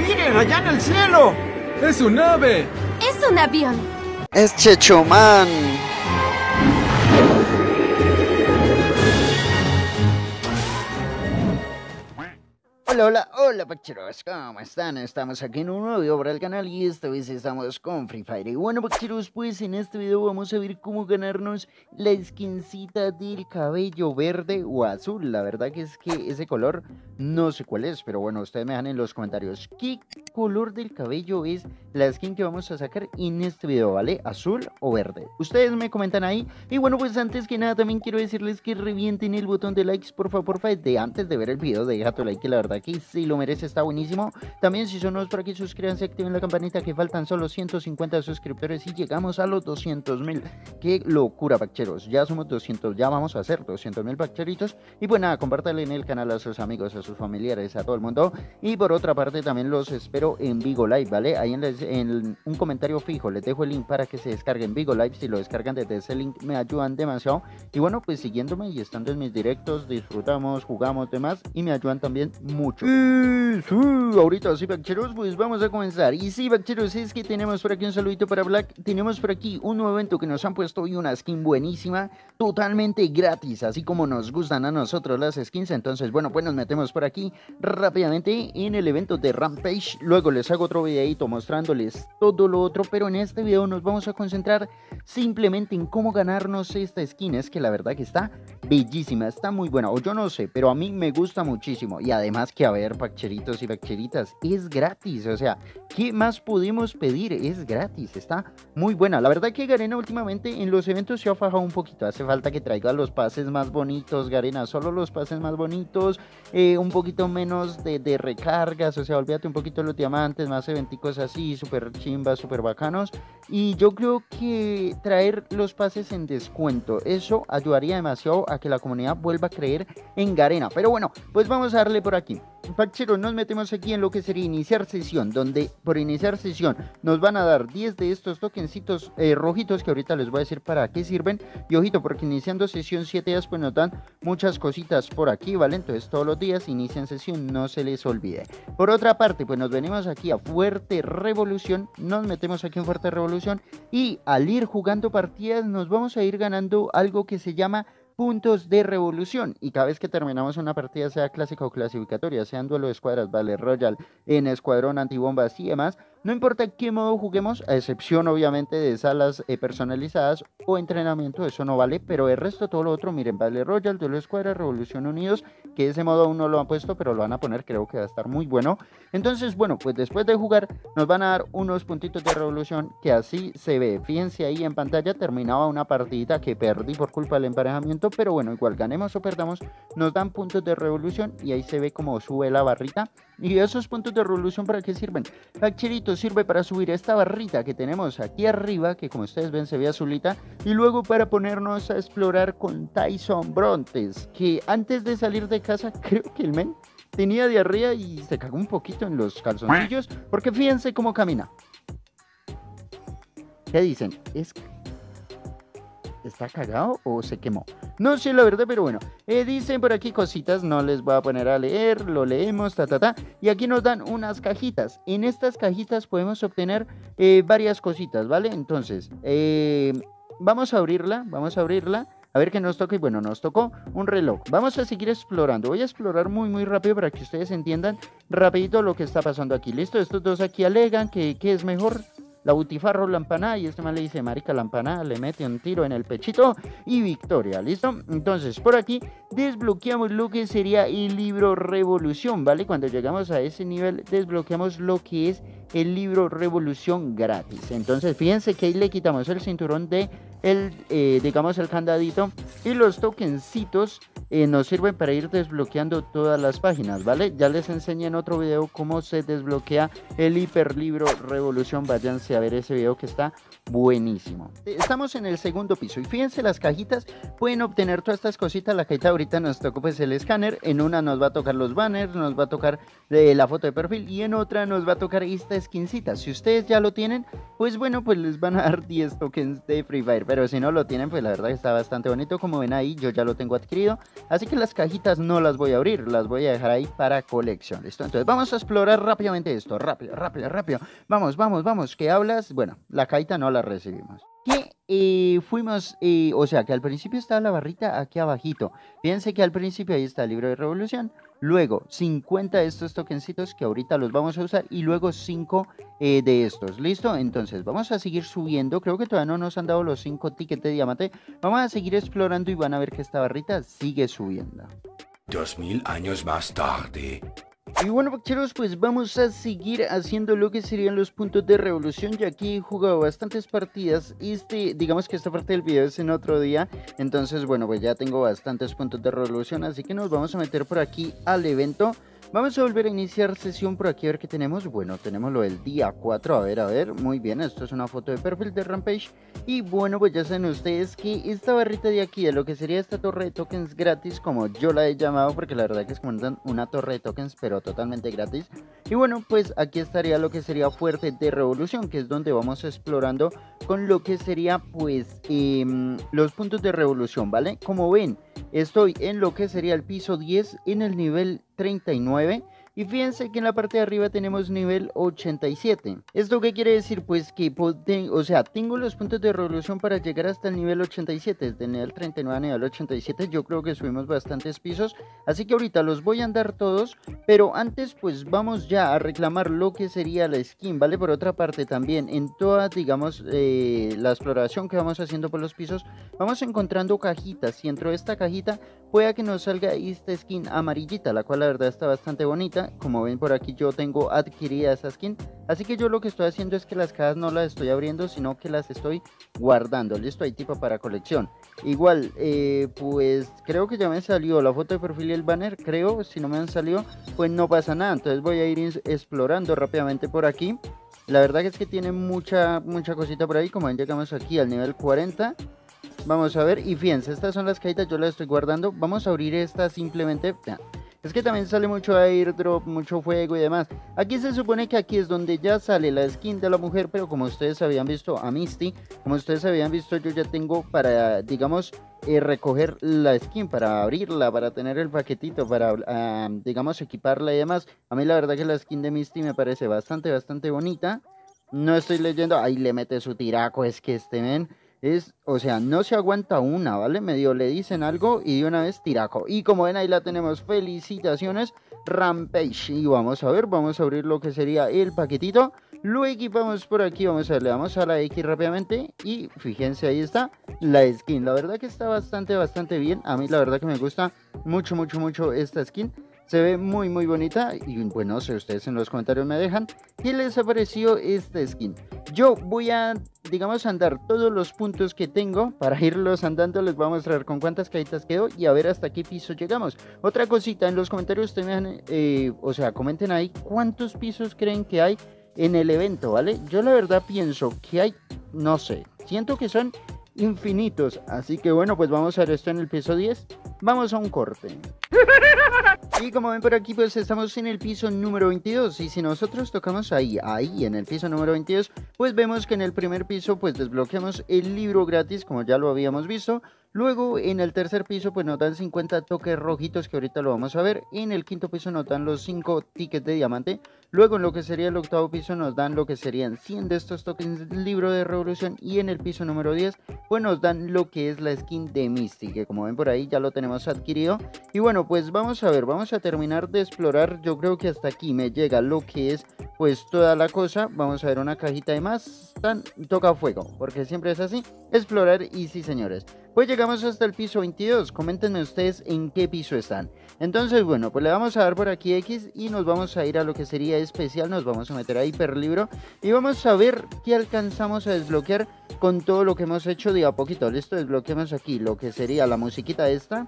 ¡Miren, allá en el cielo! ¡Es un ave! Es un avión. Es Chechomán. Hola, Pacheros, ¿cómo están? Estamos aquí en un nuevo video para el canal y esta vez estamos con Free Fire. Y bueno, Pacheros, pues en este video vamos a ver cómo ganarnos la skincita del cabello verde o azul. La verdad que es que ese color no sé cuál es, pero bueno, ustedes me dejan en los comentarios qué color del cabello es la skin que vamos a sacar en este video, ¿vale? ¿Azul o verde? Ustedes me comentan ahí. Y bueno, pues antes que nada también quiero decirles que revienten el botón de likes, por favor, antes de ver el video, deja tu like, que la verdad que si lo merece, está buenísimo. También si son nuevos por aquí, suscríbanse, activen la campanita, que faltan solo 150 suscriptores y llegamos a los 200.000. Qué locura, Pacheros, ya somos 200, ya vamos a hacer 200.000 Pacheritos. Y pues nada, compártanle en el canal a sus amigos, a sus familiares, a todo el mundo. Y por otra parte también los espero en Vigo Live, ¿vale? Ahí en un comentario fijo les dejo el link para que se descarguen Vigo Live. Si lo descargan desde ese link me ayudan demasiado. Y bueno, pues siguiéndome y estando en mis directos, disfrutamos, jugamos, demás, y me ayudan también mucho. Ahorita sí, Pacheros, pues vamos a comenzar. Y sí, Pacheros, es que tenemos por aquí un saludito para Black. Tenemos por aquí un nuevo evento que nos han puesto hoy, una skin buenísima, totalmente gratis, así como nos gustan a nosotros las skins. Entonces, bueno, pues nos metemos por aquí rápidamente en el evento de Rampage. Luego les hago otro videito mostrándoles todo lo otro, pero en este video nos vamos a concentrar simplemente en cómo ganarnos esta skin. Es que la verdad que está bellísima, está muy buena, o yo no sé, pero a mí me gusta muchísimo. Y además que, a ver, Pacheritos y Pacheritas, es gratis, o sea, ¿qué más podemos pedir? Es gratis, está muy buena. La verdad que Garena últimamente en los eventos se ha fajado un poquito, hace falta que traiga los pases más bonitos, Garena, solo los pases más bonitos, un poquito menos de recargas, o sea, olvídate un poquito de los diamantes, más eventicos así, súper chimbas, súper bacanos. Y yo creo que traer los pases en descuento, eso ayudaría demasiado a que la comunidad vuelva a creer en Garena. Pero bueno, pues vamos a darle por aquí. Pacheros, nos metemos aquí en lo que sería iniciar sesión, donde por iniciar sesión nos van a dar 10 de estos tokencitos rojitos, que ahorita les voy a decir para qué sirven. Y ojito, porque iniciando sesión 7 días pues nos dan muchas cositas por aquí, ¿vale? Entonces todos los días inician sesión, no se les olvide. Por otra parte, pues nos venimos aquí a Fuerte Revolución, nos metemos aquí en Fuerte Revolución y al ir jugando partidas nos vamos a ir ganando algo que se llama puntos de revolución, y cada vez que terminamos una partida, sea clásica o clasificatoria, sea en duelo de escuadras, Battle Royale, en escuadrón, antibombas y demás, no importa qué modo juguemos, a excepción obviamente de salas personalizadas o entrenamiento, eso no vale, pero el resto, todo lo otro, miren, Battle Royale, duelo de escuadras, Revolución Unidos, que ese modo aún no lo han puesto, pero lo van a poner, creo que va a estar muy bueno. Entonces, bueno, pues después de jugar nos van a dar unos puntitos de revolución, que así se ve. Fíjense ahí en pantalla, terminaba una partidita que perdí por culpa del emparejamiento, pero bueno, igual ganemos o perdamos, nos dan puntos de revolución y ahí se ve como sube la barrita. ¿Y esos puntos de revolución para qué sirven? Pacheritos, sirve para subir esta barrita que tenemos aquí arriba, que como ustedes ven se ve azulita, y luego para ponernos a explorar con Tyson Brontes, que antes de salir de casa creo que el men tenía diarrea y se cagó un poquito en los calzoncillos, porque fíjense cómo camina. ¿Qué dicen? ¿Está cagado o se quemó? No sé la verdad, pero bueno, dicen por aquí cositas, no les voy a poner a leer, lo leemos, y aquí nos dan unas cajitas. En estas cajitas podemos obtener varias cositas, ¿vale? Entonces, vamos a abrirla, a ver qué nos toca. Y bueno, nos tocó un reloj. Vamos a seguir explorando, voy a explorar muy rápido para que ustedes entiendan rapidito lo que está pasando aquí. ¿Listo? Estos dos aquí alegan que es mejor, la butifarra o la empanada, y este man le dice, marica, la empanada, le mete un tiro en el pechito y victoria, ¿listo? Entonces, por aquí desbloqueamos lo que sería el libro Revolución, ¿vale? Cuando llegamos a ese nivel, desbloqueamos lo que es el libro Revolución gratis. Entonces, fíjense que ahí le quitamos el cinturón de digamos el candadito, y los tokencitos nos sirven para ir desbloqueando todas las páginas, ¿vale? Ya les enseñé en otro video cómo se desbloquea el hiperlibro Revolución, váyanse a ver ese video que está buenísimo. Estamos en el segundo piso y fíjense, las cajitas pueden obtener todas estas cositas. La cajita ahorita nos tocó pues el escáner, en una nos va a tocar los banners, nos va a tocar la foto de perfil, y en otra nos va a tocar esta skincita. Si ustedes ya lo tienen, pues bueno, pues les van a dar 10 tokens de Free Fire. pero si no lo tienen, pues la verdad que está bastante bonito. Como ven ahí, yo ya lo tengo adquirido, así que las cajitas no las voy a abrir, las voy a dejar ahí para colección, ¿listo? Entonces vamos a explorar rápidamente esto, rápido, rápido, rápido. Vamos, vamos, vamos, ¿qué hablas? Bueno, la cajita no la recibimos. Que fuimos, o sea, que al principio estaba la barrita aquí abajito. Fíjense que al principio ahí está el libro de revolución. Luego 50 de estos tokencitos que ahorita los vamos a usar. Y luego 5 de estos. ¿Listo? Entonces vamos a seguir subiendo. Creo que todavía no nos han dado los 5 tickets de diamante. Vamos a seguir explorando y van a ver que esta barrita sigue subiendo. 2000 años más tarde. Y bueno, pacheros, pues vamos a seguir haciendo lo que serían los puntos de revolución. Ya aquí he jugado bastantes partidas. Digamos que esta parte del video es en otro día. Entonces, bueno, pues ya tengo bastantes puntos de revolución. Así que nos vamos a meter por aquí al evento. Vamos a volver a iniciar sesión por aquí a ver qué tenemos. Bueno, tenemos lo del día 4, a ver, muy bien, esto es una foto de perfil de Rampage. Y bueno, pues ya saben ustedes que esta barrita de aquí, de lo que sería esta torre de tokens gratis, como yo la he llamado, porque la verdad que es como una torre de tokens, pero totalmente gratis. Y bueno, pues aquí estaría lo que sería fuerte de revolución, que es donde vamos explorando con lo que sería pues los puntos de revolución, ¿vale? Como ven, estoy en lo que sería el piso 10 en el nivel 39 y fíjense que en la parte de arriba tenemos nivel 87. ¿Esto qué quiere decir? Pues que tengo los puntos de revolución para llegar hasta el nivel 87, desde el nivel 39 a nivel 87. Yo creo que subimos bastantes pisos, así que ahorita los voy a andar todos, pero antes pues vamos ya a reclamar lo que sería la skin, ¿vale? Por otra parte también en toda, digamos, la exploración que vamos haciendo por los pisos, vamos encontrando cajitas y dentro de esta cajita pueda que nos salga esta skin amarillita, la cual la verdad está bastante bonita. Como ven por aquí yo tengo adquirida esa skin, así que yo lo que estoy haciendo es que las cajas no las estoy abriendo, sino que las estoy guardando. Listo, hay tipo para colección. Igual, pues creo que ya me salió la foto de perfil y el banner, creo. Si no me han salido, pues no pasa nada. Entonces voy a ir explorando rápidamente por aquí. La verdad que es que tiene mucha cosita por ahí. Como ven, llegamos aquí al nivel 40. Vamos a ver, y fíjense, estas son las cajitas, yo las estoy guardando. Vamos a abrir esta simplemente. Es que también sale mucho airdrop, mucho fuego y demás. Aquí se supone que aquí es donde ya sale la skin de la mujer, pero como ustedes habían visto a Misty, como ustedes habían visto, yo ya tengo para, digamos, recoger la skin, para abrirla, para tener el paquetito, para, digamos, equiparla y demás. A mí la verdad que la skin de Misty me parece bastante bonita. No estoy leyendo, ahí le mete su tiraco, es que men... o sea, no se aguanta una, ¿vale? Medio le dicen algo y de una vez tiraco. Y como ven ahí la tenemos, felicitaciones, Rampage. Y vamos a ver, vamos a abrir lo que sería el paquetito. Lo equipamos por aquí, vamos a ver, le damos a la X rápidamente. Y fíjense, ahí está la skin. La verdad que está bastante bien. A mí la verdad que me gusta mucho esta skin. Se ve muy bonita y bueno, si ustedes en los comentarios me dejan qué les ha parecido esta skin. Yo voy a, digamos, andar todos los puntos que tengo para irlos andando. Les voy a mostrar con cuántas cajitas quedo y a ver hasta qué piso llegamos. Otra cosita, en los comentarios ustedes me dejan, comenten ahí cuántos pisos creen que hay en el evento, ¿vale? Yo la verdad pienso que hay, no sé, siento que son infinitos. Así que bueno, pues vamos a ver esto en el piso 10. Vamos a un corte. Y como ven por aquí, pues estamos en el piso número 22. Y si nosotros tocamos ahí en el piso número 22, pues vemos que en el primer piso pues desbloqueamos el libro gratis, como ya lo habíamos visto. Luego en el tercer piso pues nos dan 50 toques rojitos, que ahorita lo vamos a ver. En el quinto piso nos dan los 5 tickets de diamante. Luego en lo que sería el octavo piso nos dan lo que serían 100 de estos tokens del libro de revolución. Y en el piso número 10 pues nos dan lo que es la skin de Misty, que como ven por ahí ya lo tenemos adquirido. Y bueno, pues vamos a ver, vamos a terminar de explorar. Yo creo que hasta aquí me llega lo que es pues toda la cosa. Vamos a ver una cajita de más. Toca fuego, porque siempre es así, explorar. Y sí, señores, pues llegamos hasta el piso 22. Coméntenme ustedes en qué piso están. Entonces bueno, pues le vamos a dar por aquí X y nos vamos a ir a lo que sería especial. Nos vamos a meter a hiperlibro y vamos a ver qué alcanzamos a desbloquear con todo lo que hemos hecho de a poquito. Listo, desbloqueamos aquí lo que sería la musiquita esta.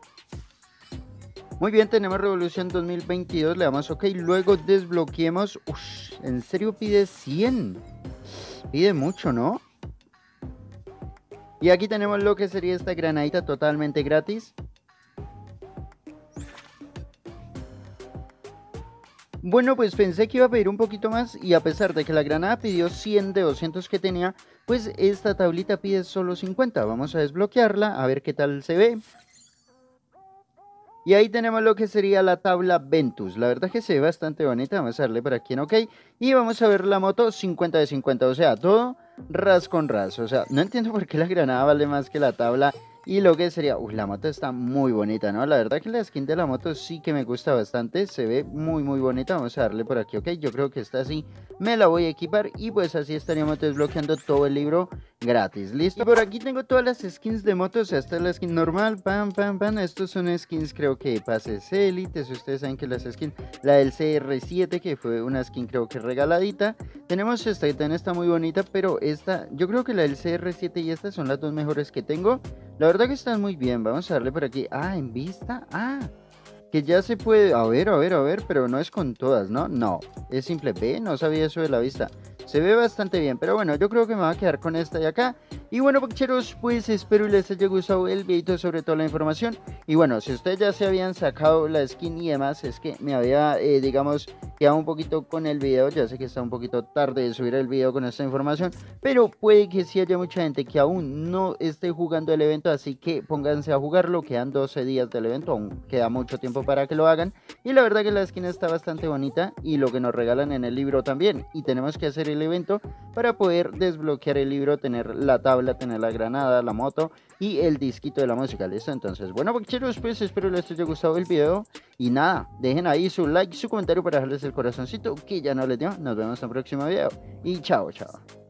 Muy bien, tenemos Revolución 2022, le damos OK, luego desbloqueemos. Ush, ¿en serio pide 100? Pide mucho, ¿no? Y aquí tenemos lo que sería esta granadita totalmente gratis. Bueno, pues pensé que iba a pedir un poquito más y a pesar de que la granada pidió 100 de 200 que tenía, pues esta tablita pide solo 50. Vamos a desbloquearla, a ver qué tal se ve. Y ahí tenemos lo que sería la tabla Ventus. La verdad que se ve bastante bonita. Vamos a darle por aquí en OK. Y vamos a ver la moto 50 de 50. O sea, todo ras con ras. O sea, no entiendo por qué la granada vale más que la tabla. Y lo que sería, la moto está muy bonita, ¿no? La verdad que la skin de la moto sí que me gusta bastante. Se ve muy bonita. Vamos a darle por aquí OK. Yo creo que esta así me la voy a equipar. Y pues así estaríamos desbloqueando todo el libro gratis. Listo. Y por aquí tengo todas las skins de motos. O sea, esta es la skin normal. Pam. Estos son skins creo que pases élites. Ustedes saben que las skins, la del CR7 que fue una skin creo que regaladita. Tenemos esta que también está muy bonita. Pero esta, yo creo que la del CR7 y esta son las dos mejores que tengo. La verdad que están muy bien. Vamos a darle por aquí. Ah, en vista. Ah, que ya se puede. A ver, pero no es con todas, ¿no? No, es simple. B, no sabía eso de la vista. Se ve bastante bien, pero bueno, yo creo que me va a quedar con esta de acá. Y bueno, pocheros, pues espero les haya gustado el videito, sobre todo la información. Y bueno, si ustedes ya se habían sacado la skin y demás, es que me había, digamos, quedado un poquito con el video. Ya sé que está un poquito tarde de subir el video con esta información, pero puede que sí haya mucha gente que aún no esté jugando el evento, así que pónganse a jugarlo. Quedan 12 días del evento, aún queda mucho tiempo para que lo hagan. Y la verdad que la skin está bastante bonita y lo que nos regalan en el libro también. Y tenemos que hacer el evento para poder desbloquear el libro, tener la tabla, tener la granada, la moto y el disquito de la música. ¿Listo? Entonces, bueno, pocheros, pues espero les haya gustado el video. Y nada, dejen ahí su like, su comentario para dejarles el corazoncito que ya no les dio. Nos vemos en el próximo video y chao.